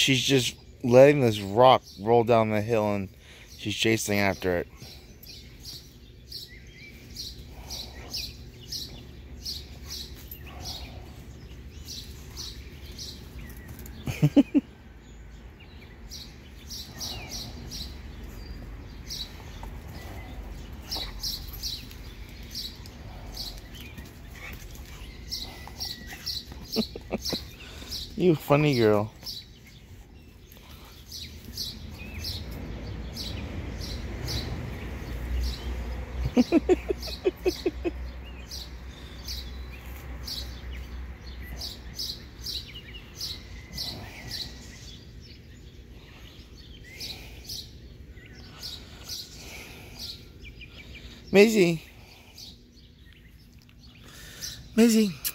she's just letting this rock roll down the hill and she's chasing after it. You funny girl. Mazey. Mazey.